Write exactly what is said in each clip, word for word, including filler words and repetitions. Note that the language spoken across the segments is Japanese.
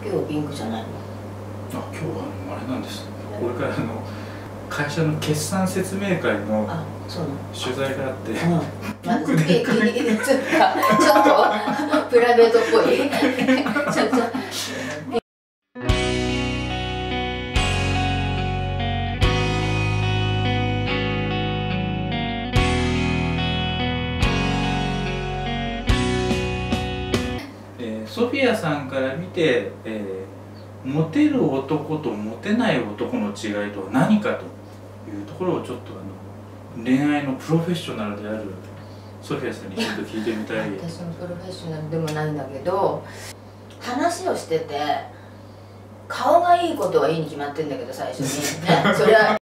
今日ピンクじゃないの？ あ、今日はあのあれなんです。これからあの会社の決算説明会の取材があって、 うん、まず聞いてちょっとちょっとプライベートっぽいちょっと。 ソフィアさんから見て、えー、モテる男とモテない男の違いとは何かというところをちょっとあの恋愛のプロフェッショナルであるソフィアさんにちょっと聞いてみたい。 私もプロフェッショナルでもないんだけど、話をしてて顔がいいことはいいに決まってるんだけど最初にねそれは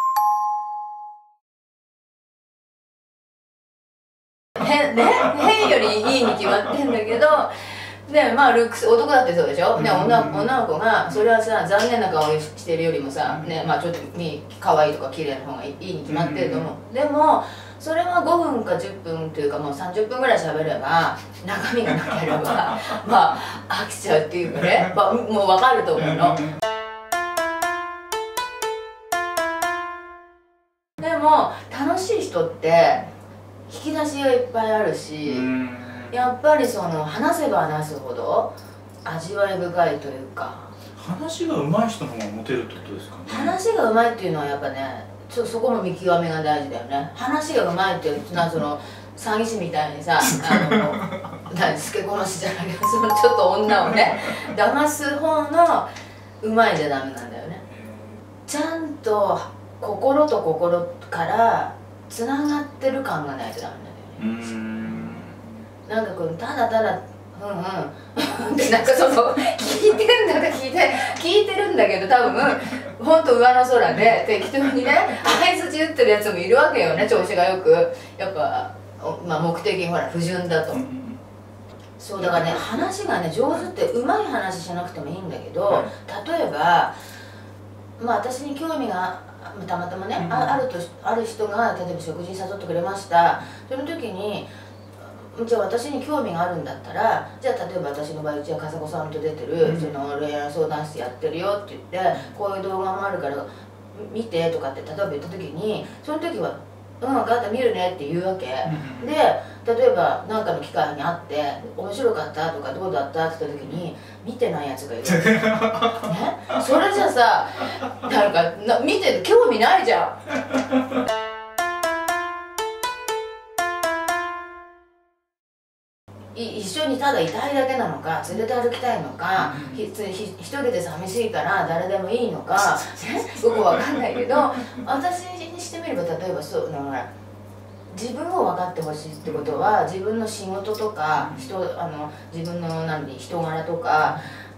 変ね変よりいいに決まってんだけど。でまあルックス男だってそうでしょ、ね、女, 女の子がそれはさ残念な顔してるよりもさ、ね、まあちょっと可愛いとか綺麗な方がいいに決まってると思う。でもそれはごふんかじゅっぷんというかもうさんじゅっぷんぐらい喋れば中身がなければまあ飽きちゃうっていうかね、まあ、もう分かると思うの。でも楽しい人って引き出しがいっぱいあるし、やっぱりその話せば話すほど味わい深いというか、 話が上手い人の方がモテるってことですかね。 話が上手いっていうのはやっぱね、ちょそこも見極めが大事だよね。話が上手いってなんその詐欺師みたいにさ、あの何つけ込ましじゃないけど、そのちょっと女をね騙す方の上手いじゃダメなんだよね。ちゃんと心と心からつながってる感がないとダメなんだよね。なんかこうただただうんうんってなんかその聞いてるんだか聞いて聞いてるんだけど、多分ほんと上の空で適当にね相づち打ってるやつもいるわけよね、調子がよくやっぱ、まあ、目的にほら不純だと。そうだからね、話がね上手ってうまい話しなくてもいいんだけど、例えばまあ私に興味がたまたまね、うん、あ, あるとある人が例えば食事に誘ってくれました。その時にじゃあ私に興味があるんだったら、じゃあ例えば私の場合うちは笠子さんと出てる、うん、その恋愛相談室やってるよって言って、こういう動画もあるから見てとかって例えば言った時に、その時は「うん分かった見るね」って言うわけ、うん、で例えば何かの機会に会って「面白かった?」とか「どうだった?」って言った時に見てないやつがいるわけ、ね、それじゃさなんかな見て興味ないじゃん。一緒にただいたいだけなのか、連れて歩きたいのか、うん、ひひ一人で寂しいから誰でもいいのかよくわかんないけど、私にしてみれば例えばそうほら自分を分かってほしいってことは、自分の仕事とか人あの自分の何人柄とか。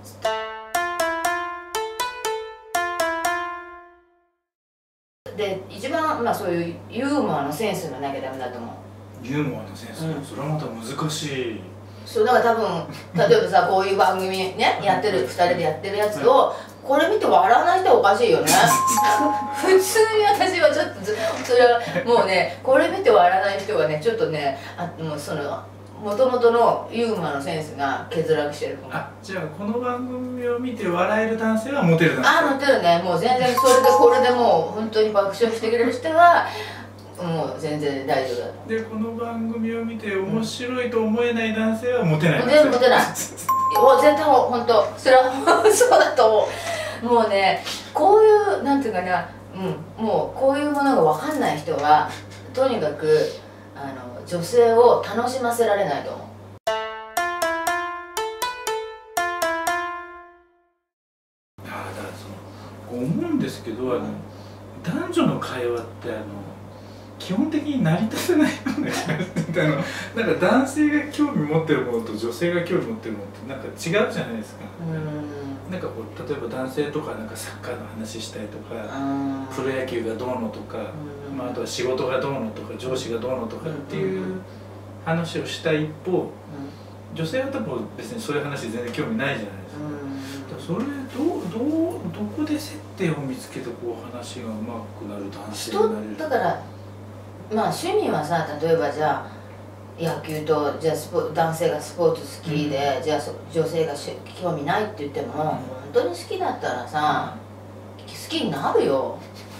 で一番まあそういうユーモアのセンスがなきゃダメだと思う。 ユーモアのセンス、うん、それはまた難しい。 そうだから多分例えばさこういう番組ねやってるふたりでやってるやつをこれ見て笑わない人はおかしいよね普通に私はちょっとそれはもうねこれ見て笑わない人はねちょっとねあもうそのもともとのユーモアのセンスが欠落してるかも。 あ、じゃあこの番組を見て笑える男性はモテる男性。 あ、モテるね。もう全然それでこれでもう本当に爆笑してくれる人はもう全然大丈夫だと。 でこの番組を見て面白いと思えない男性はモテない。 モテないモテないお絶対本当それはそうだと思う。もうねこういうなんていうかな、うん、もうこういうものが分かんない人はとにかくあの女性を楽しませられないと思う。 ああだからその思うんですけど、あの男女の会話ってあの基本的に成り立たないような気がしてあのなんか男性が興味持ってるものと女性が興味持ってるものってなんか違うじゃないですか。なんかこう例えば男性とかなんかサッカーの話したりとかプロ野球がどうのとか、まあ、あとは仕事がどうのとか上司がどうのとかっていう話をした一方、女性は多分別にそういう話全然興味ないじゃないですか。それどうどうどこで接点を見つけてこう話がうまくなる男性になれる。 人だからまあ趣味はさ、例えばじゃあ野球とじゃあスポ男性がスポーツ好きで、うん、じゃあ女性がし興味ないって言っても、うん、本当に好きだったらさ、好きになるよ。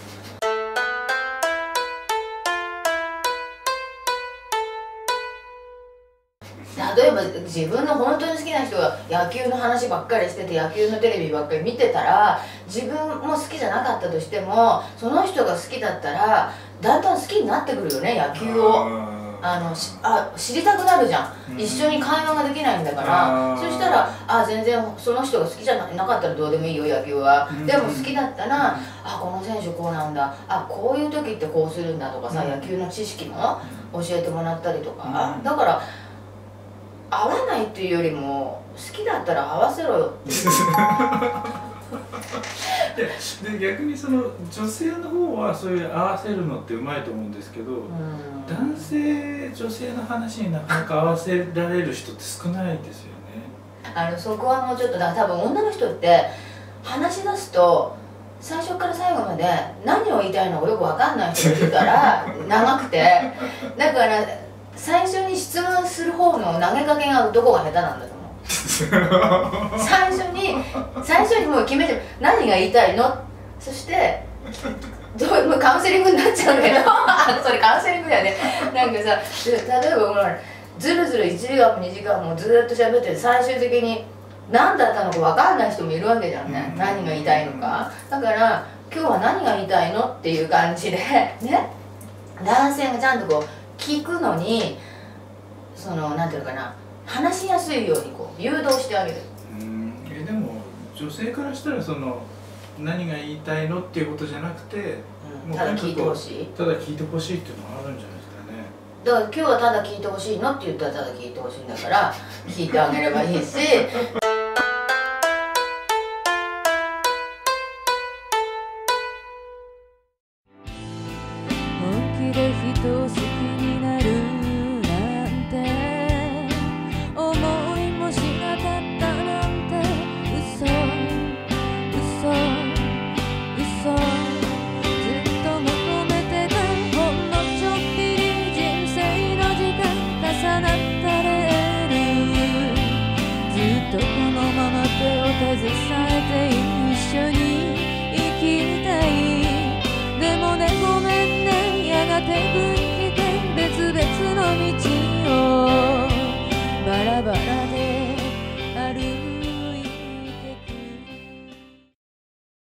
例えば自分の本当に好きな人が野球の話ばっかりしてて野球のテレビばっかり見てたら、自分も好きじゃなかったとしてもその人が好きだったらだんだん好きになってくるよね、野球を。あのしあ知りたくなるじゃん、うん、一緒に会話ができないんだから。そしたらあ全然その人が好きじゃなかったらどうでもいいよ野球は、うん、でも好きだったら、うん、あこの選手こうなんだ、あこういう時ってこうするんだとかさ、うん、野球の知識も教えてもらったりとか、うん、だから合わないっていうよりも好きだったら合わせろよってで逆にその女性の方はそういう合わせるのってうまいと思うんですけど、男性女性の話になかなか合わせられる人って少ないですよね。 あのそこはもうちょっとだ多分女の人って話し出すと最初から最後まで何を言いたいのかよく分かんない人がいるから長くて、だから最初に質問する方の投げかけがどこが下手なんだと思う最初に最初にもう決めて何が言いたいの、そしてどうもうカウンセリングになっちゃうんだけどそれカウンセリングだよね。なんかさ例えばほらずるずるいちじかんもにじかんもずっと喋って最終的に何だったのか分かんない人もいるわけじゃんね、何が言いたいのか。だから今日は何が言いたいのっていう感じでね、男性がちゃんとこう聞くのにそのなんていうのかな、話しやすいようにこう誘導してあげる。 うんえでも女性からしたらその何が言いたいのっていうことじゃなくて、 うん、ただ聞いてほしいただ聞いてほしいっていうのがあるんじゃないですかね。 だから今日はただ聞いてほしいのって言ったらただ聞いてほしいんだから聞いてあげればいいし本気で人を好きになるなんて思いもしなかったなんて嘘嘘嘘ずっと求めてたほんのちょっぴり人生の時間重なったレール、ずっとこのまま手を携えて一緒に生きたい。でもねごめんね、やがて分岐点別々の道をバラバラで